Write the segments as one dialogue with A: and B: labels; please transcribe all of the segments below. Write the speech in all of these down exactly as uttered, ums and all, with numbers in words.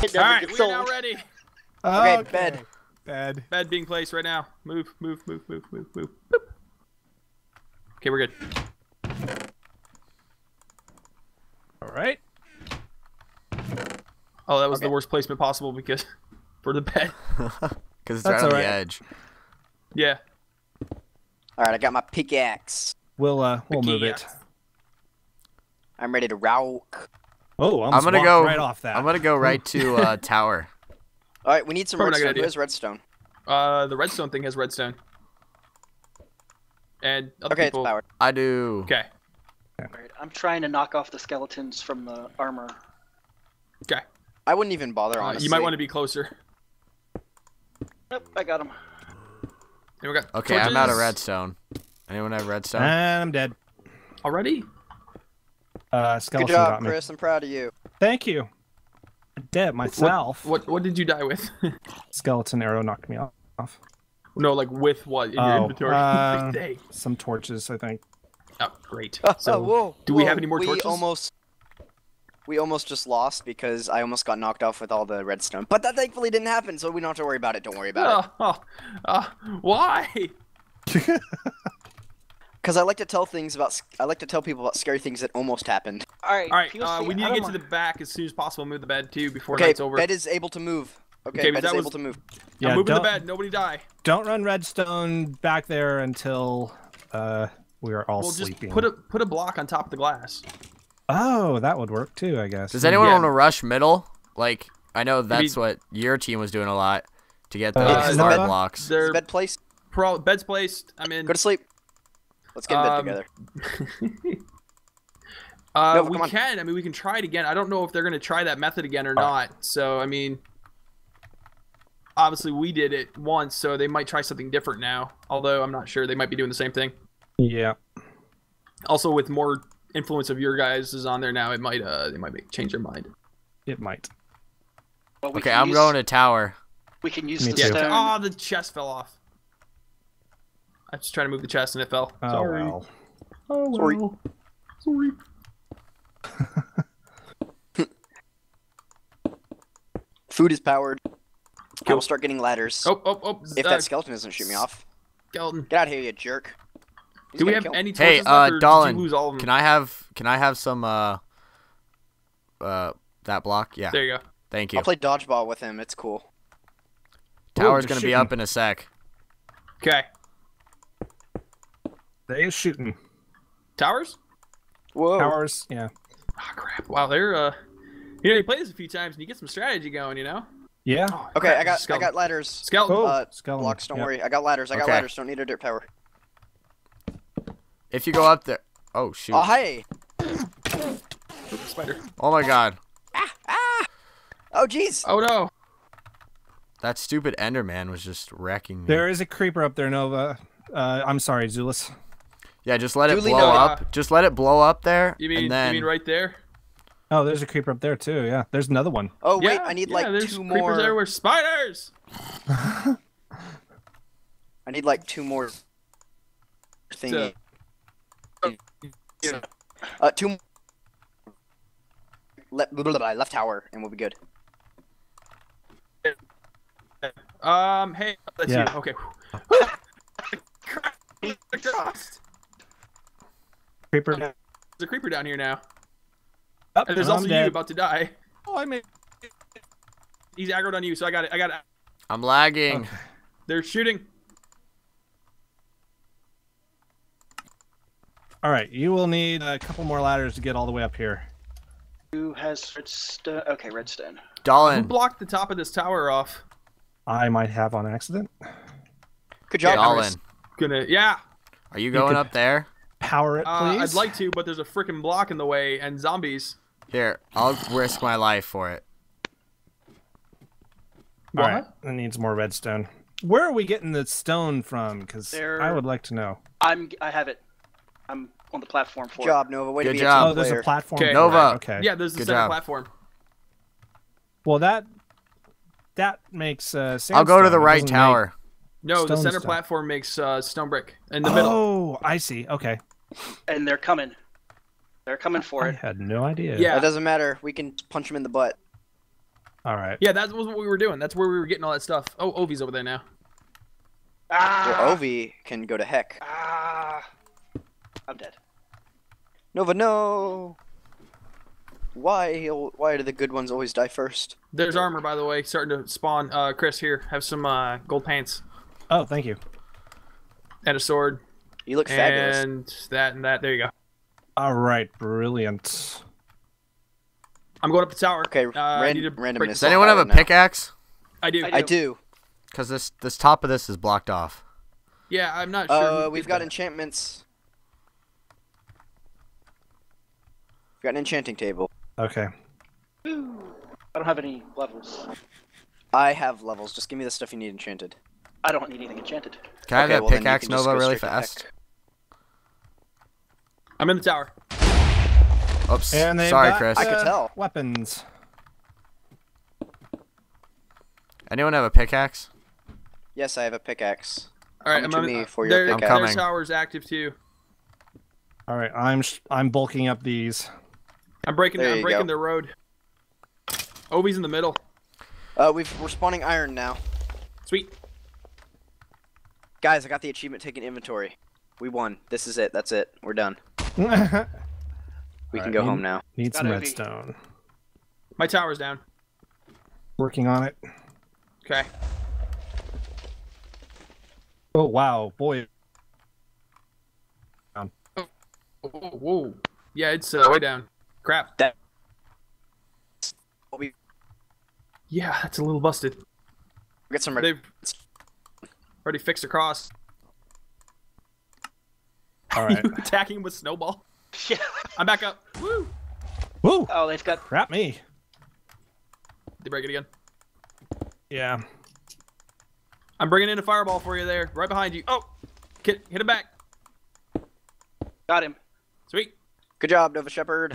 A: it
B: All
A: never
B: right,
A: gets
B: we are
A: sold.
B: now ready.
C: Okay, bed.
D: Bed.
B: Bed being placed right now. Move, move, move, move, move, move. Boop. Okay, we're good.
D: All right.
B: Oh, that was
C: Okay.
B: the worst placement possible because for the bed.
E: Because it's
D: That's
E: right on
D: alright.
E: the edge.
B: Yeah.
C: All right, I got my pickaxe.
D: We'll uh we'll move it.
B: Pickaxe.
C: I'm ready to rock.
D: Oh,
E: I'm
D: almost
E: gonna
D: walked
E: go
D: right off that.
E: I'm gonna go right to uh, tower.
C: All right, we need some
B: Probably not a good
C: redstone.
B: idea.
C: Where's redstone?
B: Uh, the redstone thing has redstone. And other
C: Okay,
B: people.
C: it's powered.
E: I do.
B: Okay.
A: Alright, I'm trying to knock off the skeletons from the armor.
B: Okay.
C: I wouldn't even bother,
B: Uh,
C: honestly.
B: you might want to be closer.
A: Yep, I got him.
B: Here we go.
E: Okay, I'm out of
B: Torches.
E: redstone. Anyone have redstone?
D: And I'm dead.
B: Already?
D: Uh,
C: Good
D: skeleton
C: job,
D: got me.
C: Chris. I'm proud of you.
D: Thank you. I'm dead myself.
B: What what did you die with?
D: Skeleton arrow knocked me off.
B: No, like with what in your
D: Oh,
B: inventory?
D: uh,
B: Dang.
D: Some torches, I think.
B: Oh, great.
C: Oh,
B: So,
C: whoa,
B: do we
C: whoa.
B: have any more
C: we
B: torches?
C: Almost, we almost just lost because I almost got knocked off with all the redstone. But that thankfully didn't happen, so we don't have to worry about it. Don't worry about it.
B: oh, oh, uh, why?
C: Because I like to tell things about. s- I like to tell people about scary things that almost happened.
A: Alright,
B: All right,
A: P O C,
B: uh, we need
A: I
B: to
A: don't
B: get to the
A: mind-
B: back as soon as possible. Move the bed too before
C: Okay,
B: night's over.
C: bed is able to move. Okay,
B: Okay, but
C: bed
B: that
C: is
B: was-
C: able to move.
B: I'm
D: Yeah,
B: moving the
D: don't-
B: bed. Nobody die.
D: Don't run redstone back there until uh we are all
B: We'll just
D: sleeping.
B: put a put a block on top of the glass.
D: Oh, that would work too, I guess.
E: Does anyone
B: Yeah.
E: want to rush middle? Like, I know that's
B: Maybe-
E: what your team was doing a lot to get
D: Uh,
E: those
C: is
E: smart
C: the bed-
E: blocks.
C: Is
B: They're
C: the bed placed?
B: pro bed's placed. I'm in.
C: Go to sleep. Let's get in bed
B: Um,
C: together.
B: uh,
C: No,
B: we
C: come on.
B: can. I mean, we can try it again. I don't know if they're gonna try that method again or
D: Oh.
B: not. So I mean, obviously we did it once, so they might try something different now. Although I'm not sure, they might be doing the same thing.
D: Yeah.
B: Also, with more influence of your guys is on there now, it might uh they might make, change their mind.
D: It might.
A: well, we
E: Okay,
A: can
E: I'm
A: use-
E: going to tower.
A: We can use
D: Me
A: the
D: too.
A: stone.
B: Oh, the chest fell off. I was trying to move the chest and it fell.
D: Oh
B: Sorry.
D: well.
B: Oh
C: Sorry.
B: well. Sorry.
C: Food is powered. I
B: Cool.
C: will start getting ladders.
B: Oh, oh, oh.
C: If
B: uh,
C: that skeleton doesn't shoot me off.
B: skeleton.
C: Get out of here, you jerk. He's
B: Do we
C: gonna
B: have
C: kill me.
B: any
E: Hey,
B: torches
E: uh,
B: left, or did
E: Dolan,
B: you lose all of them?
E: Can I have can I have some uh uh that block? Yeah.
B: There you go.
E: Thank you.
C: I'll play dodgeball with him. It's cool.
E: Tower's
D: Ooh,
E: gonna be
D: shooting.
E: up in a sec.
B: Okay.
D: They is shooting.
B: Towers?
C: Whoa.
D: Towers, yeah.
B: Oh, crap. Wow, they're, uh... You know, you play this a few times and you get some strategy going, you know?
D: Yeah.
B: Oh,
C: Okay,
B: crap,
C: I got I
B: skeleton.
C: got ladders.
B: Skeleton.
D: Oh,
C: Uh,
D: skeleton.
C: Blocks, don't
D: Yep.
C: worry. I got ladders. I got
E: Okay.
C: ladders. Don't need a dirt power.
E: If you go up there, oh shoot!
C: Oh, hey.
B: Oops, spider.
E: Oh my God!
C: Oh, jeez.
B: Oh, no.
E: That stupid Enderman was just wrecking me.
D: There is a creeper up there, Nova. Uh, I'm sorry, Zulus.
E: Yeah, just let it
C: Duly
E: blow
C: noted.
E: up. Just let it blow up there,
B: You mean,
E: and then
B: you mean right there?
D: Oh, there's a creeper up there too. Yeah, there's another one.
C: Oh, wait.
B: Yeah,
C: I need
B: yeah,
C: like
B: there's
C: two
B: creepers
C: more.
B: everywhere. Spiders!
C: I need like two more thingy.
B: Yeah.
C: Uh, two. Left, left tower, and we'll be good.
B: Um, hey, let's
D: Yeah.
B: see. Okay. Crap. There's
D: Creeper.
B: a creeper down here now.
D: Oh,
B: And there's
D: I'm
B: also you
D: dead.
B: about to die.
D: Oh, I mean.
B: He's aggroed on you, so I got it. I got it.
E: I'm lagging.
D: Okay.
B: They're shooting.
D: All right, you will need a couple more ladders to get all the way up here.
A: Who has redstone? Okay, redstone.
B: Who
E: Dolan,
B: blocked the top of this tower off?
D: I might have on accident.
C: Good job,
E: Dolan,
C: Chris.
B: Gonna, yeah.
E: are you going
D: could-
E: up there?
D: Power it,
B: Uh,
D: please.
B: I'd like to, but there's a freaking block in the way and zombies.
E: Here, I'll risk my life for it.
D: All right, it needs more redstone. Where are we getting the stone from? Because
A: There-
D: I would like to know.
A: I'm. I have it. I'm on the platform for
C: Good job, Nova. Way
E: Good
C: to be
E: job.
C: a
D: Oh,
C: team
D: there's
C: player.
D: a platform.
B: Okay.
D: for
E: Nova.
D: that, Okay.
B: Yeah, there's the
E: Good
B: center
E: job.
B: platform.
D: Well, that that makes uh,
E: I'll go to
D: sandstone.
E: the
D: It
E: right
D: doesn't
E: tower.
B: No, the
D: Stone
B: center
D: stuff.
B: platform makes uh, stone brick in the
D: Make...
B: middle.
D: Oh, I see. Okay.
A: it, and they're coming. They're coming for
D: I
A: it.
D: had no idea.
B: Yeah.
C: It doesn't matter. We can punch him in the butt.
D: All right.
B: Yeah, that was what we were doing. That's where we were getting all that stuff. Oh, Ovi's over there now.
A: Ah!
C: Well, Ovi can go to heck.
A: Ah! I'm dead.
C: Nova, no! Why? Why do the good ones always die first?
B: There's armor, by the way, starting to spawn. Uh, Chris, here, have some uh, gold pants
D: Oh, thank you.
B: and a sword.
C: You look fabulous.
B: And that and that. There you go.
D: All right, brilliant.
B: I'm going up the tower.
C: Okay,
B: uh, I
C: ran-
B: need to break
C: randomness.
B: this
E: Does anyone have a
C: now.
E: pickaxe?
B: I do.
A: I
C: I do.
E: Because this this top of this is blocked off.
B: Yeah, I'm not sure.
C: Uh,
B: who
C: we've
B: did
C: got
B: that.
C: enchantments. We've got an enchanting table.
D: Okay.
A: I don't have any levels.
C: I have levels. Just give me the stuff you need enchanted.
A: I don't need anything enchanted.
E: Can I have
C: Okay,
E: that
C: well, then you
E: pickaxe,
C: can just
E: Nova,
C: go
E: really
C: straight to
E: fast?
C: heck.
B: I'm in the tower.
E: Oops.
D: And they've
E: Sorry,
D: got,
E: Chris.
C: I could
D: uh,
C: tell.
D: Weapons.
E: Anyone have a pickaxe?
C: Yes, I have a pickaxe.
B: All right,
C: Come
B: I'm
C: to
B: on-
C: me for your
B: their,
E: I'm
C: pickaxe.
E: coming.
B: Their tower's active too.
D: All right, I'm sh I'm bulking up these.
B: I'm breaking.
C: There
B: I'm
C: you
B: breaking
C: go.
B: their road. Ovi's in the middle.
C: Uh, we've, we're spawning iron now.
B: Sweet.
C: Guys, I got the achievement taking inventory. We won. This is it. That's it. We're done. We
D: Alright,
C: can go
D: need-
C: home now.
D: Need some
A: Gotta be.
D: redstone.
B: My tower's down.
D: Working on it.
B: Okay.
D: Oh wow, boy.
B: Whoa, whoa. Yeah, it's uh, way down. Crap.
C: That. We
B: Yeah, that's a little busted.
C: get some. Red
B: They've already fixed across.
D: All
B: You
D: right.
B: attacking him with snowball.
A: Yeah.
B: I'm back up. Woo!
D: Woo!
A: Oh, they've got.
D: Crap me.
B: They break it again.
D: Yeah.
B: I'm bringing in a fireball for you there, right behind you. Oh, hit, hit him back.
A: Got him.
B: Sweet.
C: Good job, Nova Shepherd.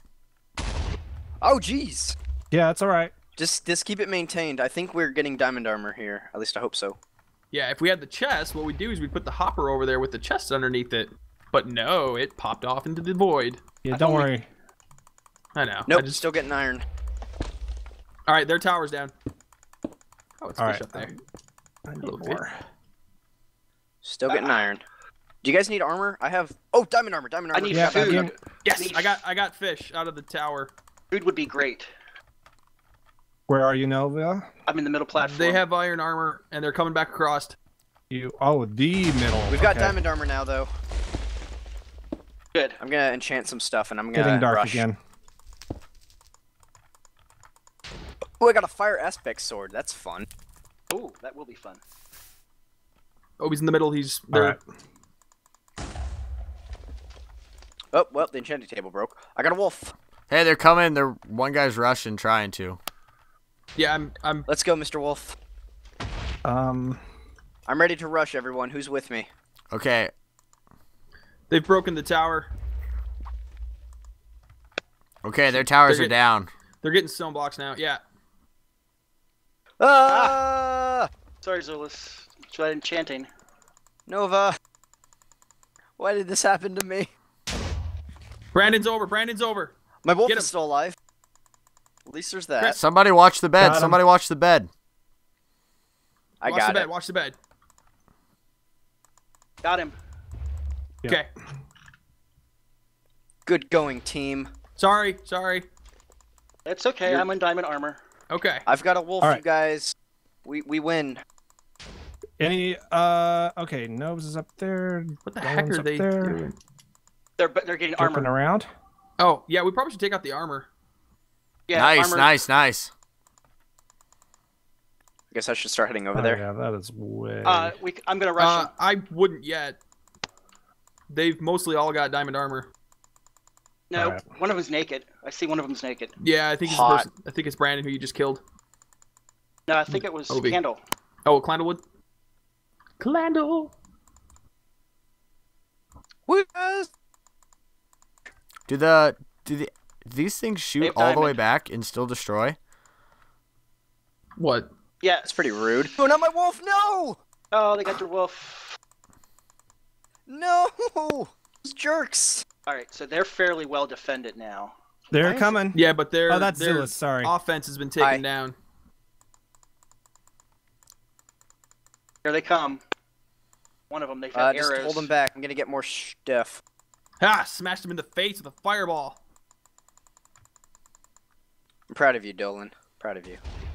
C: Oh, jeez.
D: Yeah, it's all right.
C: Just, just keep it maintained. I think we're getting diamond armor here. At least I hope so.
B: Yeah, if we had the chest, what we'd do is we'd put the hopper over there with the chest underneath it. But no, it popped off into the void.
D: Yeah,
A: I
D: don't
A: only-
D: worry.
B: I know.
C: Nope,
B: I just...
C: still getting iron.
B: All right, their tower's down. Oh, it's
D: All
B: fish
D: right.
B: up there.
D: I need
B: Hello,
D: more.
C: Still getting iron. Do you guys need armor? I have. Oh, diamond armor, diamond
A: I
C: armor.
A: need
D: Yeah,
A: food.
D: again-
B: Yes,
A: Need-
B: I got I got fish out of the tower.
A: Food would be great.
D: Where are you, Nova?
A: I'm in the middle platform.
B: They have iron armor and they're coming back across.
D: You. Oh, the middle.
C: We've got
D: okay.
C: diamond armor now, though.
A: Good.
C: I'm gonna enchant some stuff, and I'm gonna
D: Getting dark
C: rush.
D: again.
C: Oh, I got a fire aspect sword. That's fun.
A: Ooh, that will be fun.
B: Oh, he's in the middle. He's
D: All
B: there.
D: right.
C: Oh, well, the enchanting table broke. I got a wolf.
E: Hey, they're coming. They're one guy's rushing, trying to.
B: Yeah, I'm I'm
C: Let's go, Mister Wolf.
D: Um.
C: I'm ready to rush, everyone. Who's with me?
E: Okay.
B: they've broken the tower.
E: Okay, their towers
B: They're
E: are
B: get-
E: down.
B: They're getting stone blocks now. Yeah.
C: Ah!
A: Sorry, Zulus. Try enchanting.
C: Nova. Why did this happen to me?
B: Brandon's over. Brandon's over.
C: My wolf
B: Get
C: is
B: him.
C: still alive. At least there's that.
B: Chris,
E: Somebody watch the bed.
D: Got 'em.
E: Somebody watch the bed.
C: I
B: watch
C: got
B: the bed.
C: it.
B: Watch the bed.
A: Got him.
D: Yeah.
B: Okay.
C: Good going, team.
B: Sorry. Sorry.
A: It's okay.
C: You're-
A: I'm in diamond armor.
B: Okay.
C: I've got a wolf,
D: All
C: you
D: right.
C: guys. We we win.
D: Any. Uh. Okay. Nose is up there.
B: What the
D: Golems
B: heck are
D: up
B: they
D: there.
B: doing?
A: They're they're getting
D: Jumping
A: armor.
D: around.
B: Oh, yeah. We probably should take out the armor.
A: Yeah,
E: nice,
A: armor.
E: nice, nice.
C: I guess I should start heading over
D: Oh,
C: there.
D: yeah, that is way.
A: Uh, we. I'm gonna rush
B: Uh,
A: them.
B: I wouldn't yet. They've mostly all got diamond armor.
A: No,
D: alright.
A: one of them's naked. I see one of them's naked.
B: Yeah, I think it's the
C: Hot.
B: person, I think it's Brandon who you just killed.
A: No, I think it was
B: Obi.
A: Candle.
B: Oh, Clandlewood. Clandle.
C: Yes.
E: Do the do the do these things shoot
A: They've
E: all the way
A: diamond.
E: back and still destroy?
B: What?
A: Yeah,
C: That's pretty rude. Oh, not my wolf! No!
A: Oh, they got your wolf.
C: No! Those jerks!
A: All right, so they're fairly well defended now.
D: They're
C: Nice.
D: coming.
B: Yeah, but their
D: Oh, that's
B: their
D: Zillus. Sorry.
B: offense has been taken
C: Hi.
B: down.
A: Here they come. One of them, they've
C: Uh,
A: had
C: just
A: arrows.
C: hold them back. I'm gonna get more stiff.
B: Ha! Smashed him in the face with a fireball.
C: I'm proud of you, Dolan. Proud of you.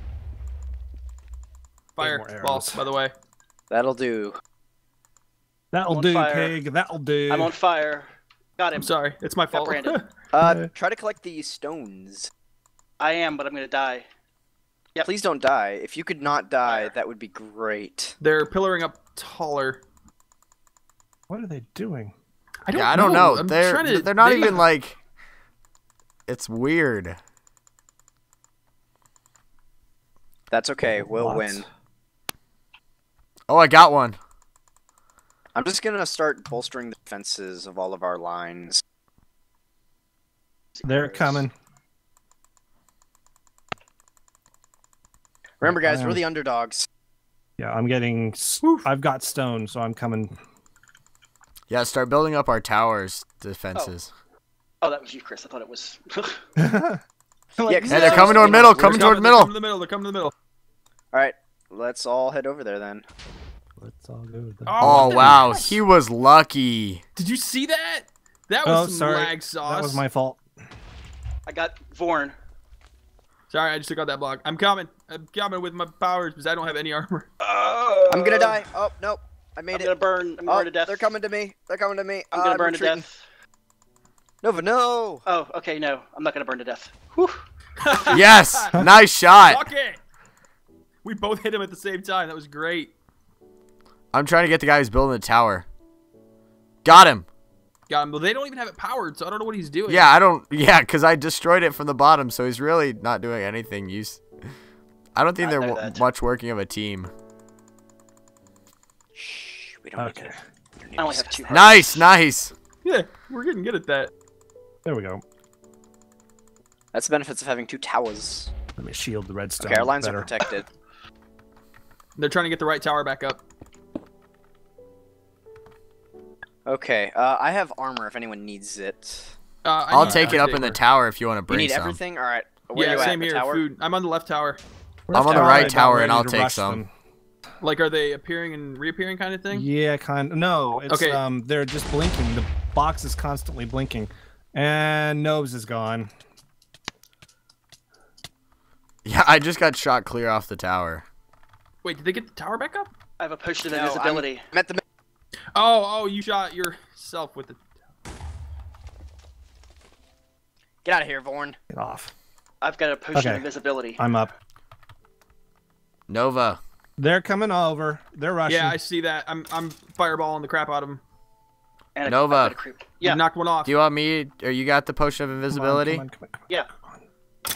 B: Fire
D: more
B: ball,
D: arrows.
B: by the way.
C: That'll do.
D: That'll
A: on
D: do,
A: fire.
D: pig. That'll do.
A: I'm on fire. Got him.
B: I'm sorry. It's my fault.
A: Brandon.
C: Uh,
D: Okay.
C: try to collect these stones.
A: I am, but I'm gonna die. Yep.
C: Please don't die. If you could not die,
A: Fire.
C: that would be great.
B: They're pillaring up taller.
D: What are they doing?
B: I don't
E: yeah, I don't know.
B: I'm
E: They're
B: trying to,
E: they're not
B: they-
E: even like. It's weird.
C: That's okay. We'll
D: Lots.
C: win.
E: Oh, I got one.
C: I'm just gonna start bolstering the defenses of all of our lines.
D: They're
A: Arrows.
D: coming.
C: Remember, guys,
D: I
C: we're
D: am-
C: the underdogs.
D: Yeah, I'm getting. s- I've got stone, so I'm coming.
E: Yeah, start building up our towers defenses.
A: Oh, that was you, Chris. I thought it was.
C: Yeah, 'cause
E: Hey, they're
C: it's
E: coming
C: just,
E: to our
C: you know,
E: middle.
C: we're
E: Coming
C: just-
E: toward the
B: They're
E: middle.
B: coming to the middle. They're coming to the middle.
C: All right, let's all head over there then.
D: Let's all go. To the...
B: Oh,
E: Oh
B: what the
E: wow,
B: heck?
E: he was lucky.
B: Did you see that? That
D: Oh,
B: was some
D: sorry.
B: lag sauce.
D: That was my fault.
A: I got Vorn.
B: Sorry, I just took out that block. I'm coming. I'm coming with my powers because I don't have any armor.
C: I'm gonna die. Oh nope, I made
A: I'm
C: it.
A: gonna burn. I'm gonna
C: Oh,
A: burn to death.
C: they're coming to me. They're coming to me.
A: I'm
C: Uh,
A: gonna burn to
C: retreating.
A: death.
C: Nova, no.
A: Oh, okay, no. I'm not gonna burn to death. Whew.
E: Yes, nice shot.
B: Fuck it. We both hit him at the same time. That was great.
E: I'm trying to get the guy who's building the tower. Got him.
B: Got him. Well, they don't even have it powered, so I don't know what he's doing.
E: Yeah, I don't. Yeah, because I destroyed it from the bottom, so he's really not doing anything. Use. I don't think
A: I
E: they're
A: know
E: w-
A: that.
E: much working of a team.
C: Shh, we don't
D: Okay.
C: need to.
A: I only have two. hearts.
E: Nice, nice.
B: Yeah, we're getting good at that.
D: There we go.
C: That's the benefits of having two towers.
D: Let me shield the redstone.
C: Okay, our lines
D: better.
C: are protected.
B: They're trying to get the right tower back up.
C: Okay, uh, I have armor if anyone needs it.
B: Uh, I
E: I'll
B: need
E: take it up in the
B: saber.
E: tower if you want to
C: You
E: bring
C: need
E: some.
C: everything? Alright. Where
B: Yeah,
C: you at?
B: same
C: The
B: here.
C: tower?
B: Food. I'm on the left tower.
D: Where's
E: I'm on the
D: tower?
E: right
D: I'm
E: tower,
D: ready
E: and I'll
D: to
E: take
D: rush
E: some.
D: them.
B: Like, are they appearing and reappearing kind of thing?
D: Yeah, kind of. No, it's
B: Okay.
D: um, they're just blinking. The box is constantly blinking, and Nose is gone.
E: Yeah, I just got shot clear off the tower.
B: Wait, did they get the tower back up?
A: I have a potion of
C: No, I'm-
A: invisibility.
C: I'm at the.
B: Oh, oh, you shot yourself with the.
C: Get out of here, Vorn.
D: Get off.
A: I've got a potion
D: Okay.
A: of invisibility.
D: I'm up.
E: Nova.
D: They're coming over. They're rushing.
B: Yeah, I see that. I'm I'm fireballing the crap out of them.
A: And a-
E: Nova.
A: I've got a creep.
B: You
A: Yeah.
B: knocked one off.
E: Do you want me? Or you got the potion of
D: Come on,
E: invisibility?
D: come on, come on, come on,
A: Yeah.
D: come on.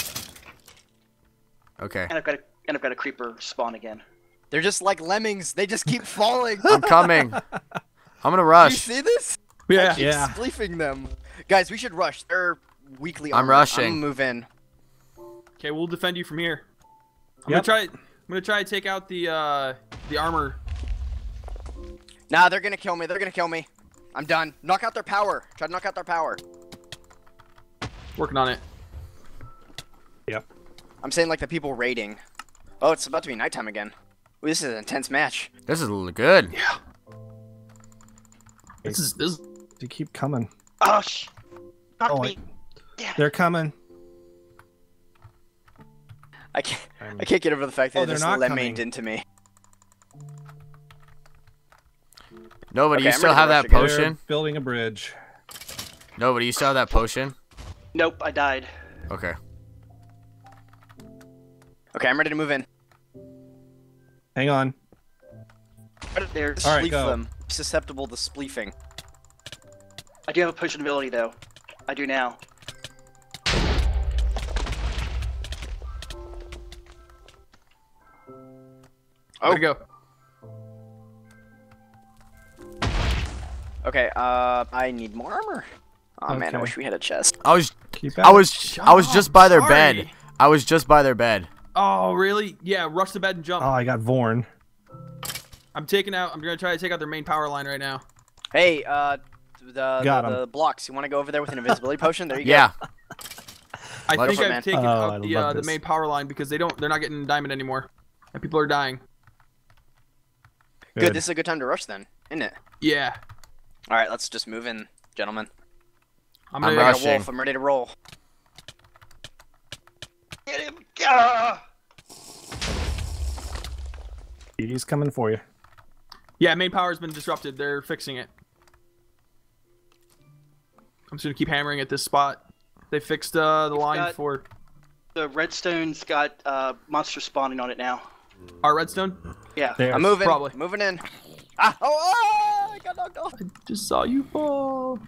E: Okay.
A: And I've got a and I've got a creeper spawn again.
C: They're just like lemmings. They just keep falling.
E: I'm coming. I'm gonna
C: Do you
E: rush.
C: see this?
B: Yeah.
C: I keep
D: Yeah.
C: spleefing them. Guys, we should rush. They're weakly
E: I'm
C: armored.
E: rushing.
C: I'm gonna move in.
B: Okay, we'll defend you from here. I'm
D: Yep.
B: gonna try. I'm gonna try to take out the uh the armor.
C: Nah, they're gonna kill me. They're gonna kill me. I'm done. Knock out their power. Try to knock out their power.
B: Working on it.
D: Yep.
C: I'm saying like the people raiding. Oh, it's about to be nighttime again. Ooh, this is an intense match.
E: This is l- good.
B: This is this. Is,
D: They keep coming.
A: Oh sh! Knock
D: Oh,
A: me. Damn it.
D: They're coming.
C: I can't.
D: I'm-
C: I can't get over the fact that
D: Oh,
C: they
D: they're
C: just
D: not
C: lemoned
D: coming.
C: into me.
E: Nova, do
C: Okay,
E: you
C: I'm
E: still
C: ready to
E: have
C: rush
E: that
C: again.
D: They're
E: potion?
D: building a bridge.
E: Nova, do you still have that potion?
A: Nope, I died.
E: Okay.
C: Okay, I'm ready to move in.
D: Hang on.
A: There's.
D: All right,
C: Spleef
D: go.
C: them. Susceptible to spleefing.
A: I do have a potion ability though. I do now.
C: Oh.
B: There we go.
C: Okay, uh, I need more armor. Oh man, I
D: Okay.
C: wish we had a chest.
E: I was
D: Keep
E: I
D: at
E: was
B: Shut
E: I was
B: up,
E: just by their
B: sorry.
E: bed. I was just by their bed.
B: Oh, really? Yeah, rush the bed and
D: it.
B: jump.
D: Oh, I got Vorn.
B: I'm taking out. I'm gonna try to take out their main power line right now.
C: Hey, uh, the
D: Got
C: the,
D: 'em.
C: the blocks. You want to go over there with an invisibility potion? There you
E: Yeah.
C: go.
B: I
E: Let
B: think
C: us-
B: I've
C: man.
B: taken
D: Oh,
B: out
D: I
B: the
D: love
B: uh, the
D: this.
B: main power line because they don't they're not getting diamond anymore, and people are dying.
C: Good. This is a good time to rush then, isn't it?
B: Yeah,
C: All right, let's just move in, gentlemen.
B: I'm
E: I'm
B: gonna.
C: I got
E: rushing.
C: a wolf. I'm ready to roll.
A: Get him! Ah!
D: He's coming for you.
B: Yeah, main power's been disrupted. They're fixing it. I'm just gonna keep hammering at this spot. They fixed uh, the
A: We've
B: line
A: got-
B: for
A: The redstone's got uh, monsters spawning on it now.
B: our redstone.
A: Yeah.
D: There.
C: I'm moving.
B: Probably.
C: Moving in. Ah! Oh! Oh! I got knocked off.
B: I just saw you fall.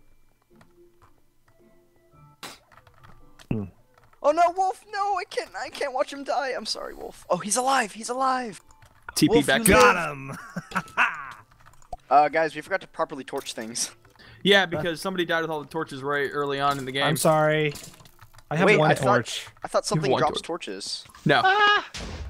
C: Oh no, Wolf! No, I can't. I can't watch him die. I'm sorry, Wolf. Oh, he's alive. He's alive.
B: T P
C: Wolf,
B: back.
C: you
B: to-
C: live.
D: Got him.
C: Uh, guys, we forgot to properly torch things.
B: Yeah, because somebody died with all the torches right early on in the game.
D: I'm sorry. I have
C: Wait,
D: one
C: I thought-
D: torch.
C: I thought something
B: one
C: drops
B: torch.
C: torches.
B: No.
A: Ah!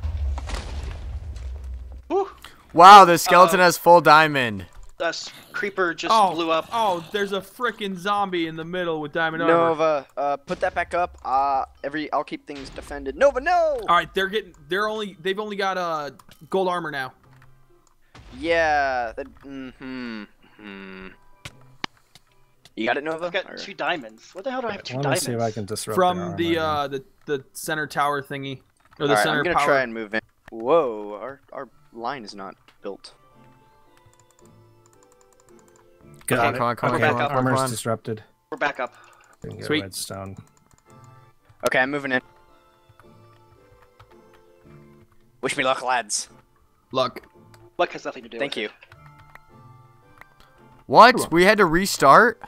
A: Woo!
E: Wow, the skeleton
A: Uh,
E: has full diamond.
A: This creeper just
B: Oh,
A: blew up.
B: oh, there's a freaking zombie in the middle with diamond armor.
C: Nova, uh, put that back up. Uh, every I'll keep things defended. Nova, no.
B: All right, they're getting. They're only. They've only got uh gold armor now.
C: Yeah. That, mm-hmm. Hmm. You got it, Nova?
A: I've got
C: Or-
A: two diamonds. What the hell do I have two
D: Let me
A: diamonds?
D: see if I can disrupt
B: From
D: their
B: the
D: armor.
B: uh the the center tower thingy or the
C: All right,
B: center
C: I'm gonna
B: power.
C: try and move in. Whoa, our our line is not built.
D: Got
E: Okay,
D: it.
E: come on, come on,
D: Okay,
A: come on, come on,
D: armor's
E: come on.
D: disrupted.
A: We're back up.
D: Didn't get
B: Sweet.
D: redstone.
C: Okay, I'm moving in. Wish me luck, lads.
B: Luck.
A: Luck has nothing to do
C: Thank
A: with
C: you.
A: it.
E: What? We had to restart?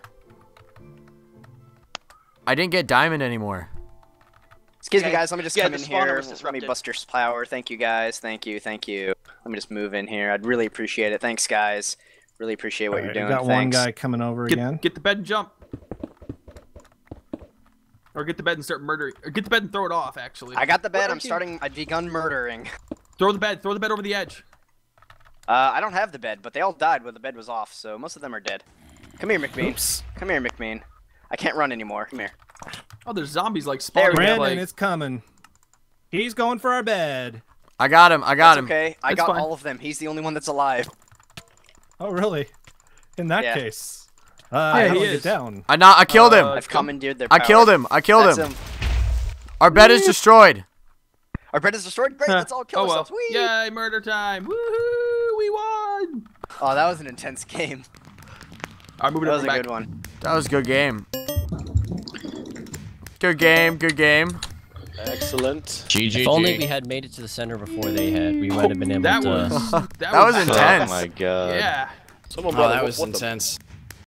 E: I didn't get diamond anymore.
C: Excuse me,
A: Okay.
C: guys. Let me just
A: Yeah,
C: come
A: the
C: in
A: spawner
C: here.
A: was
C: Let me
A: disrupted.
C: bust your power. Thank you, guys. Thank you. Thank you. Let me just move in here. I'd really appreciate it. Thanks, guys. Really appreciate what
D: Alright,
C: you're
D: we
C: doing.
D: got one
C: Thanks.
D: guy coming over
B: Get
D: again.
B: get the bed and jump. Or get the bed and start murdering. Or get the bed and throw it off. Actually.
C: I got the bed.
A: are
C: I'm
A: you-
C: starting. I've begun murdering.
B: Throw the bed. Throw the bed over the edge.
C: Uh, I don't have the bed, but they all died when the bed was off, so most of them are dead. Come here, McMean.
D: Oops.
C: Come here, McMean. I can't run anymore. Come here.
B: Oh, there's zombies like
C: There
B: spawning.
C: we go.
D: Brandon,
B: like,
D: it's coming. He's going for our bed.
E: I got him. I got
C: That's
E: him.
C: okay. I
B: That's
C: got
B: fine.
C: all of them. He's the only one that's alive.
D: Oh, really? In that
C: Yeah.
D: case. Uh,
B: Yeah,
D: how
B: he
D: do I get
B: is.
D: down?
E: I not. I killed him.
B: Uh,
C: I've commandeered their
E: I
C: power.
E: killed him. I killed
C: That's
E: him. Our bed is destroyed.
C: Our bed is destroyed. Great.
B: Huh.
C: Let's all kill
B: oh well.
C: ourselves. Whee!
B: Yay, murder time. Woohoo! We won.
C: Oh, that was an intense game.
B: All right, moving
C: That
B: up
C: was a
B: back.
C: good one.
E: That was a good game. Good game. Good game.
F: Excellent.
G: G G.
H: If only we had made it to the center before they had, we might have been able
B: That
H: to.
B: was that,
E: That was
B: was
E: intense.
F: Oh my god.
B: Yeah.
F: Someone
G: Oh,
F: brought
G: that
F: a-
G: was
F: what the-
G: intense.